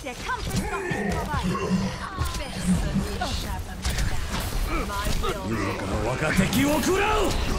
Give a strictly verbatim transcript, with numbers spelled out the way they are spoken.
Der Kampf ist noch nicht vorbei. My will. 若敵を食らう